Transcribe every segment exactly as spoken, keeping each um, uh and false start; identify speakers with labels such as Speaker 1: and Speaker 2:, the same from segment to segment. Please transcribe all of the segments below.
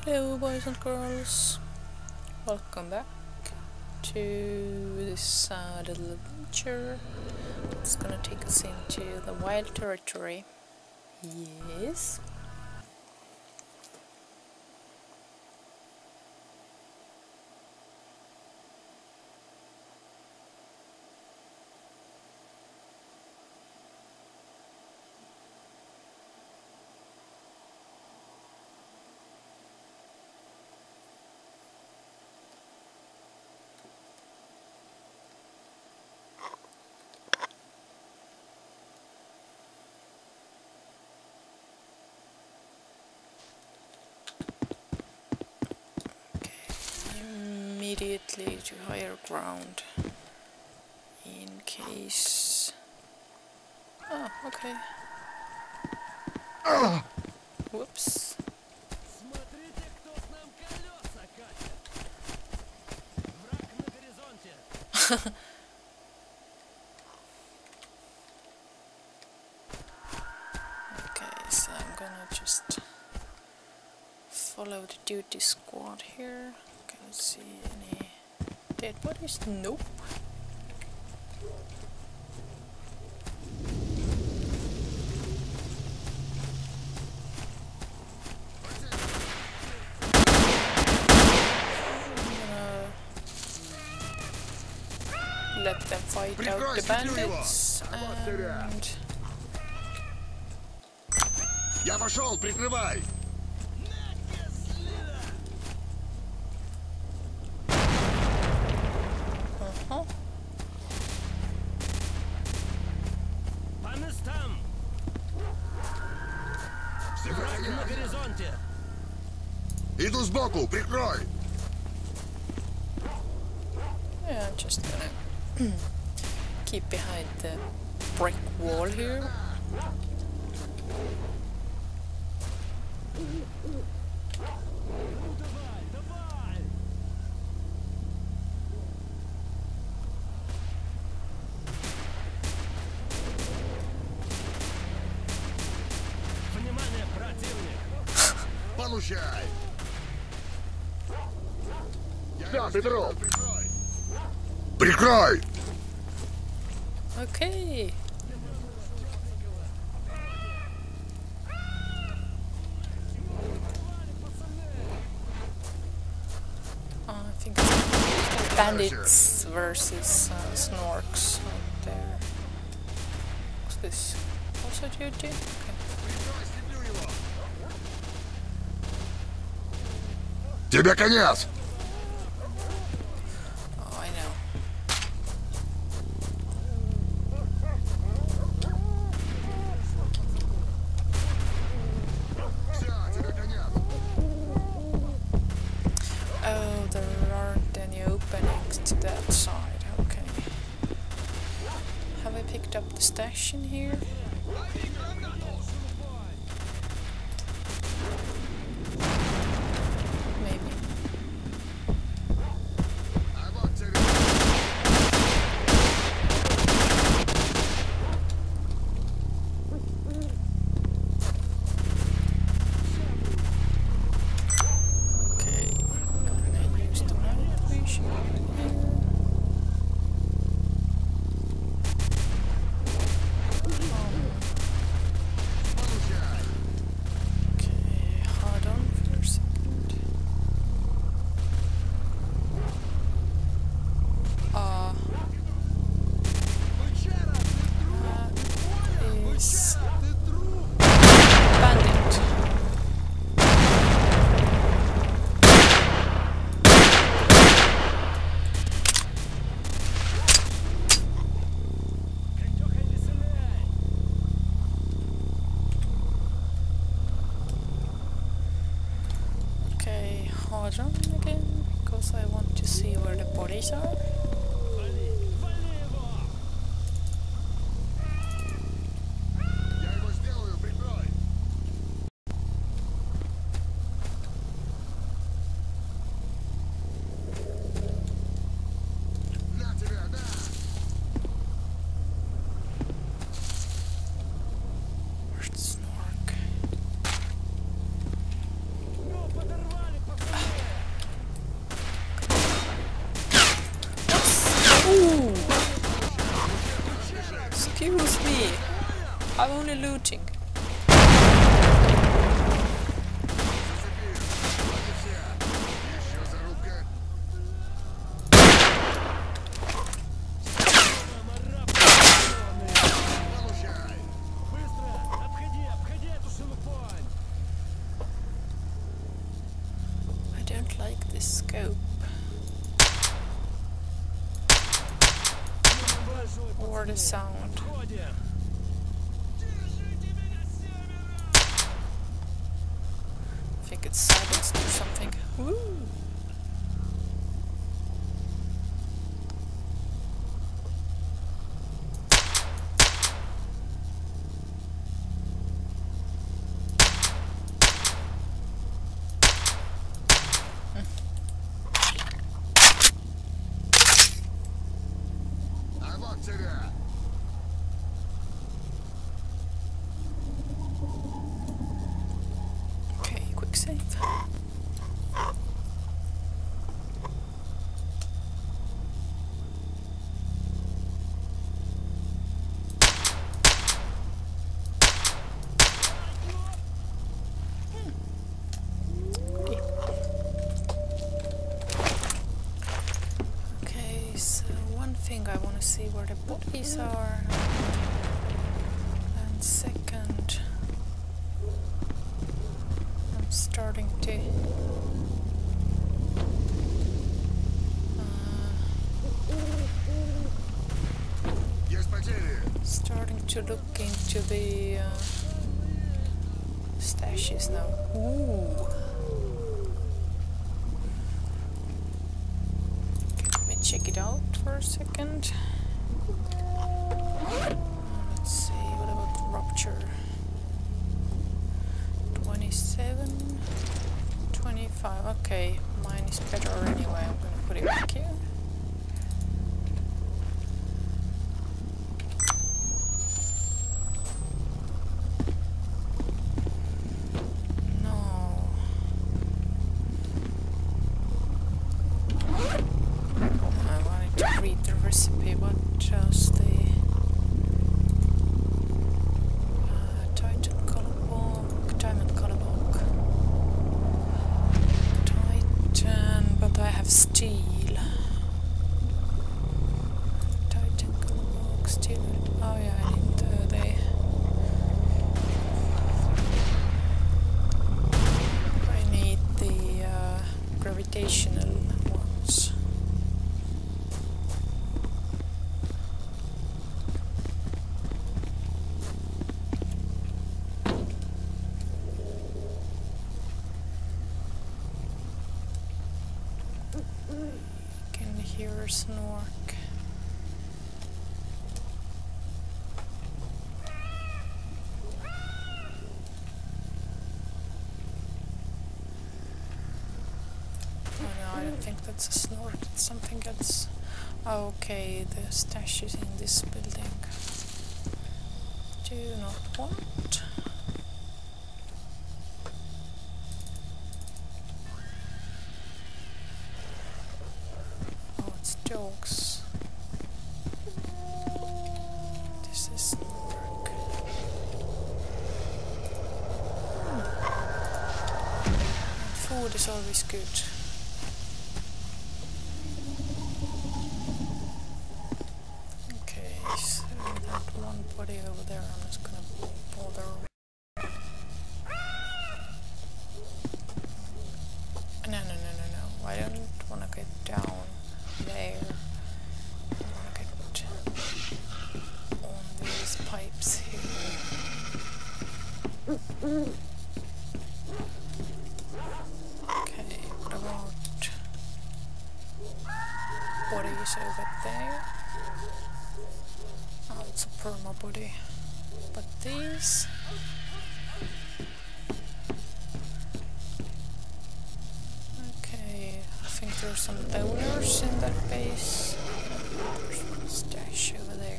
Speaker 1: Hello boys and girls, welcome back to this uh, little adventure. It's gonna take us into the wild territory. Yes. Immediately to higher ground in case. Oh, okay.
Speaker 2: Uh.
Speaker 1: Whoops. Okay, so I'm gonna just follow the duty squad here. Can't see any dead bodies. Nope. I'm gonna let them fight out the bandits and
Speaker 2: Я пошел, прикрывай!
Speaker 1: uh-huh.
Speaker 3: По местам! Враг на горизонте!
Speaker 2: Иду сбоку, прикрой!
Speaker 1: Yeah, I'm just gonna keep behind the brick wall here.
Speaker 3: Внимание, противник!
Speaker 2: Получай! Да, Петров! Прикрой!
Speaker 1: Okay. Oh, I think it's bandits versus uh, snorks out there. What's this? Also duty? Okay.
Speaker 2: Тебе конец!
Speaker 1: Oh, I know. Oh, there aren't any openings to that side. Okay. Have I picked up the stash in here? Maybe. Okay, I'm gonna use the night vision here. Okay, hold on for a second. Uh, that is bandit. Okay, hold on again, because I want to see where the bodies are.
Speaker 2: Я его сделаю, прикрой! На тебя, да!
Speaker 1: Where's the snork?
Speaker 3: Ну, подорвали,
Speaker 1: I'm only looting.
Speaker 2: Еще зарубка. Получай.
Speaker 3: Быстро! Обходи, обходи эту шелупонь!
Speaker 1: I don't like this scope. Or the sound.
Speaker 3: Входим!
Speaker 1: I think it's silenced or something. Woo!
Speaker 2: А вот тебя.
Speaker 1: Okay, quick save. Okay, so one thing I want to see where the bodies are, and second, I'm starting to uh,
Speaker 2: Есть потери.
Speaker 1: starting to look into the uh, stashes now. Ooh. Let me check it out for a second. Uh, let's see, what about rupture? twenty-seven, twenty-five. Okay, mine is better anyway. I'm gonna put it back here. No. I wanted to read the recipe. What does the uh, Titan color block, diamond color block, Titan, but I have steel. Titan color block, steel. Oh yeah, I need uh, the. I need the uh, gravitational ones. Can hear a snork. Oh no, I don't think that's a snort, it's something else. Oh, okay, the stash is in this building. Do not want. Oh, it's dogs. This is work. And food is always good. Okay, so that one body over there, I'm just gonna bother. No, no, no, no, no. I don't wanna get down there. I wanna get on these pipes here. Okay, what about bodies over there? Oh, it's a perma body. But these. Okay, I think there's some donors in that base. There's one stash over there.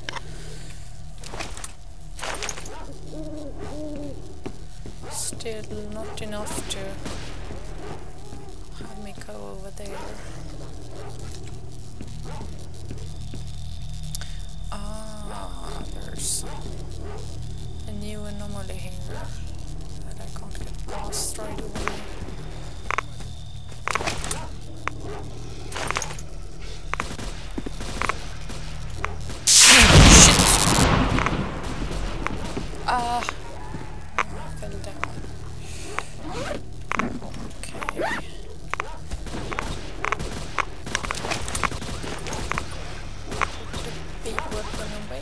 Speaker 1: Still not enough to have me go over there. Ah, there's anomaly here that I can't get past right away. Ah, no, I fell down. Okay. Put the big weapon away.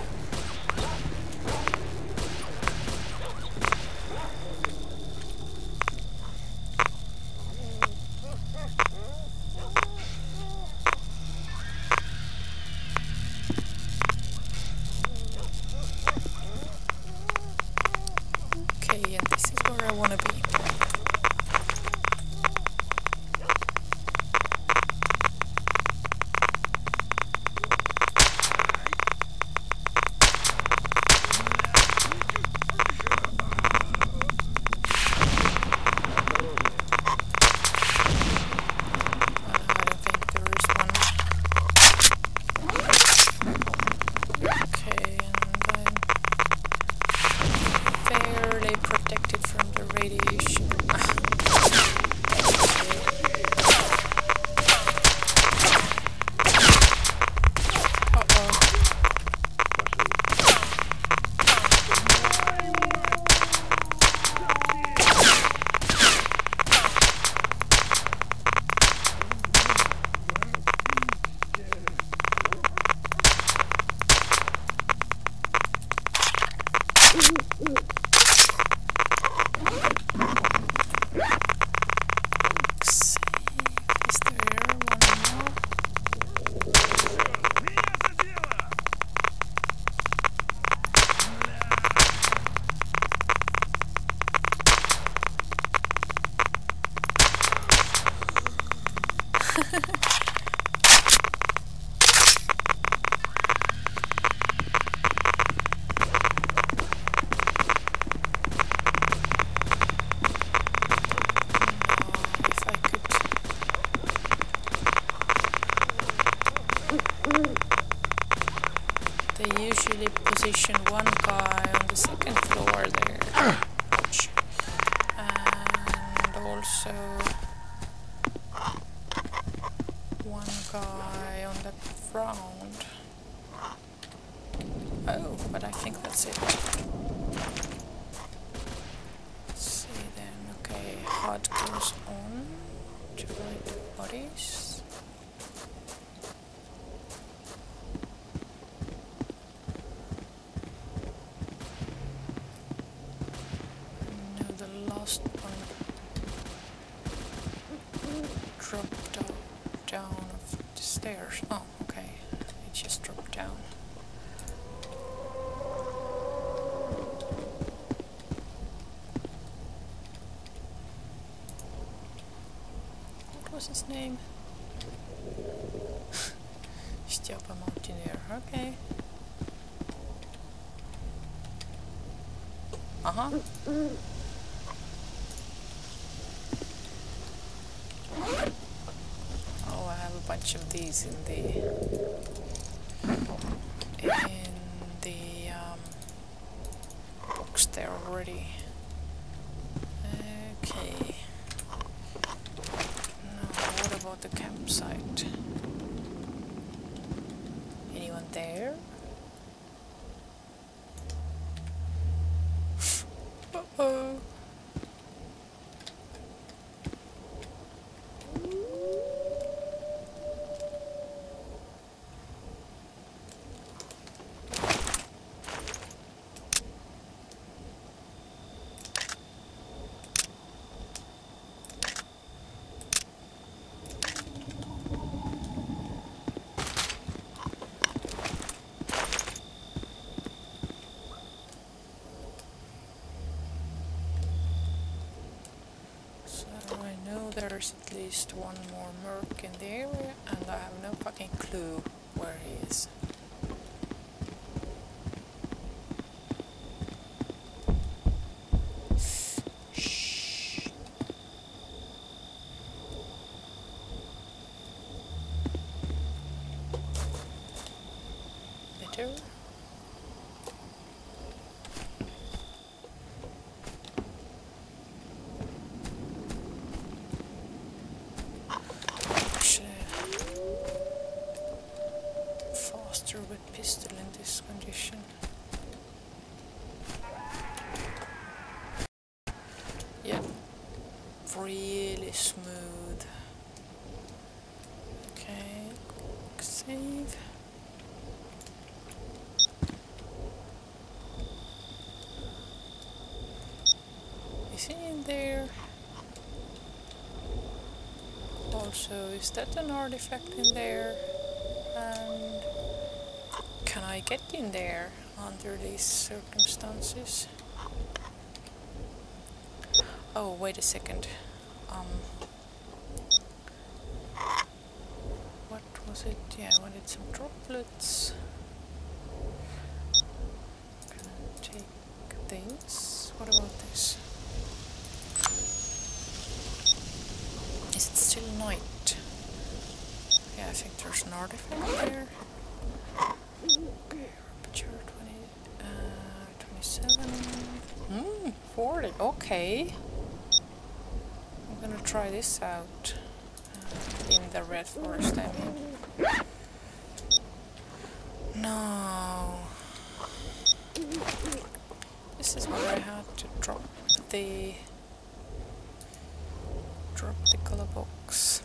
Speaker 1: Okay, and this is where I want to be. They usually position one guy on the second floor there. Ouch. And also one guy on the ground. Oh, but I think that's it. Let's see then. Okay, H U D goes on to write the bodies. Dropped down, down of the stairs. Oh, okay. It just dropped down. What was his name? Stepa Mountaineer. Okay. Uh-huh. Oh, I have a bunch of these in the in the um, box there already. Okay. Now, what about the campsite? Anyone there? Uh-oh. There's at least one more merc in the area, and I have no fucking clue where he is. Shh. Better. anything in there? Also, is that an artifact in there? And can I get in there under these circumstances? Oh, wait a second. Um, what was it? Yeah, I wanted some droplets. Gonna take this. What about this? Is it still night? Yeah, I think there's an artifact there. Okay, aperture twenty, uh, twenty-seven. Hmm, forty. Okay. I'm gonna try this out. Uh, in the red forest, I mean. No. This is where I had to drop the drop the color box.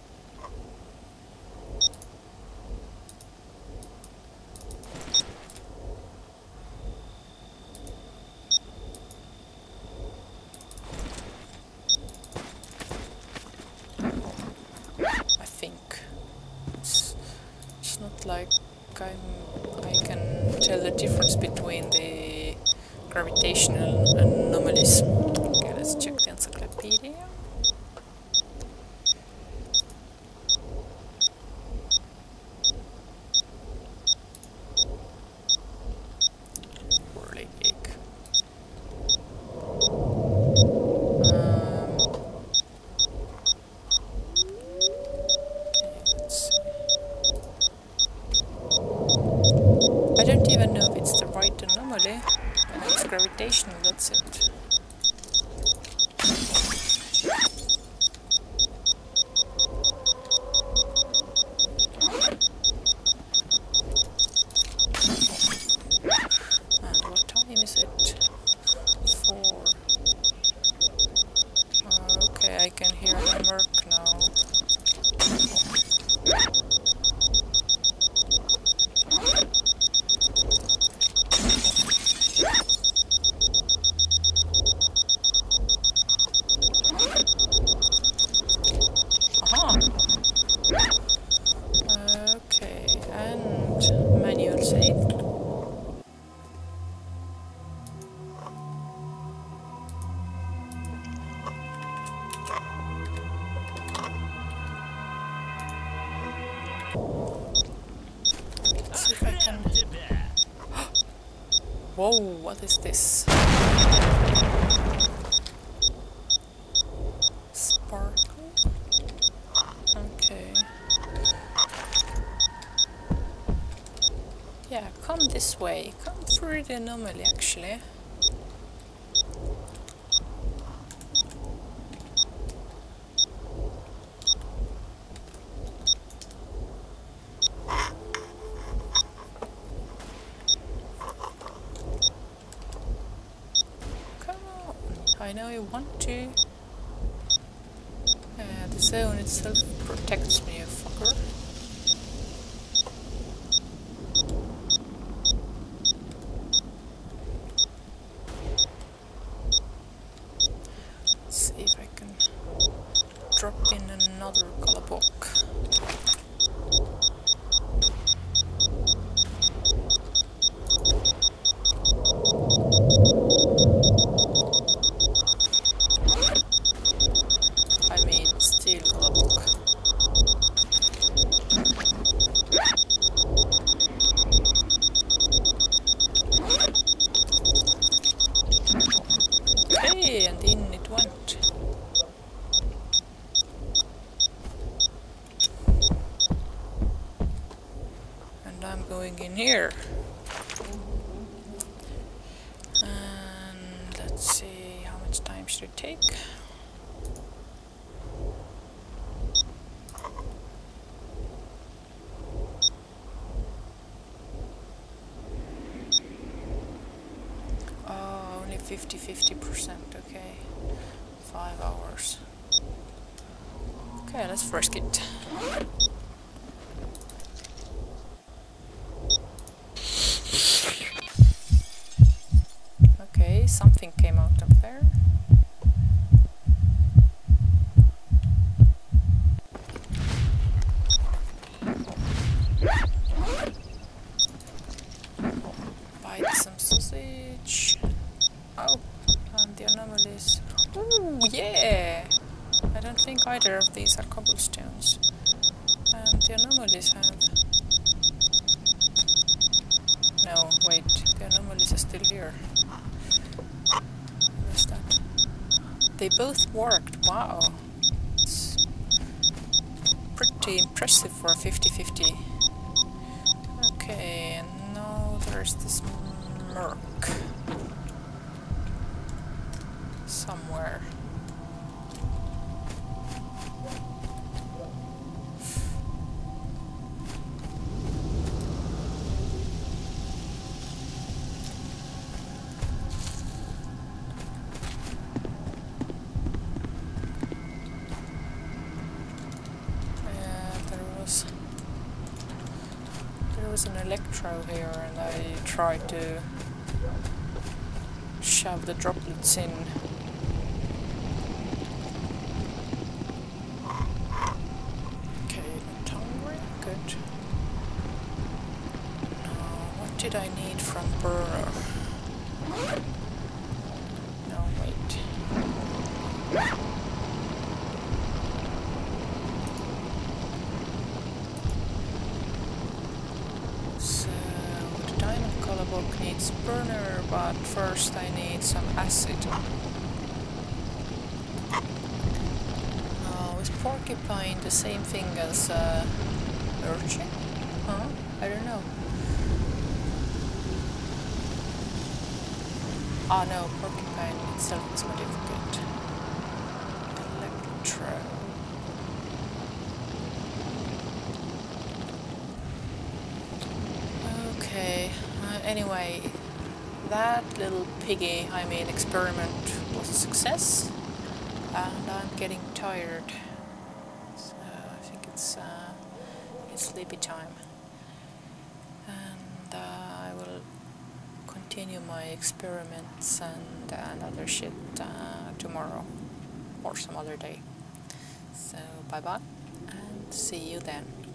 Speaker 1: I think it's it's not like I'm I can tell the difference between the gravitational anomalies. Okay, let's check the encyclopedia. Whirly gig. Um, okay, let's see. I don't even know if it's the right anomaly. And it's gravitational, that's it. And what time is it? Four. Uh, okay, I can hear the murk now. Aha! Okay, and manual save. Let's see if I can... Whoa, what is this? Sparkle? Okay. Yeah, come this way. Come through the anomaly, actually. Come on. I know you want to. Uh, the zone itself protects me, you fucker. Let's see if I can drop in another color book. I mean, steel color book. Okay, and in it went. And I'm going in here. And let's see, how much time should it take? Oh, only fifty fifty percent, okay. Five hours. Okay, let's risk it. Okay, something came out up there. either of these are cobblestones. And the anomalies have... No, wait, the anomalies are still here. What's that? They both worked, wow. It's pretty impressive for a fifty fifty. Okay, and now there's this murk somewhere. An electro here, and I tried to shove the droplets in. Okay, not hungry, good. Now, what did I need from burner? No, wait. Needs burner, but first I need some acid. Now, is porcupine the same thing as uh, urchin? Huh? I don't know. Ah, no, porcupine itself is modificate. Electro. Okay. Anyway, that little piggy, I mean experiment, was a success, and I'm getting tired, so I think it's, uh, it's sleepy time, and uh, I will continue my experiments and, and other shit uh, tomorrow, or some other day. So bye bye, and see you then.